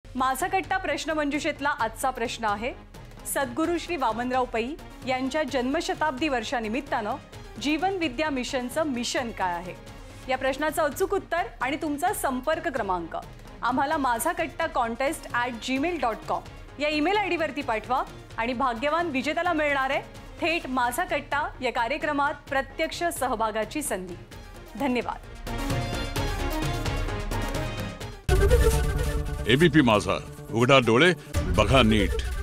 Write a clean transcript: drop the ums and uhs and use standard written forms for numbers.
माझा कट्टा प्रश्नमंजुषेतला आजचा प्रश्न आहे, सद्गुरू श्री वामनराव पै यांच्या जन्मशताब्दी वर्षानिमित्तानं जीवन विद्या मिशनचं मिशन काय आहे? या प्रश्नाचं अचूक उत्तर आणि तुमचा संपर्क क्रमांक आम्हाला माझा कट्टा contest@gmail.com या ईमेल आयडी वरती पाठवा आणि भाग्यवान विजेत्याला मिळणार आहे थेट माझा कट्टा या कार्यक्रमात प्रत्यक्ष सहभागाची संधी। धन्यवाद। एबीपी माझा, उघडा डोळे बघा नीट।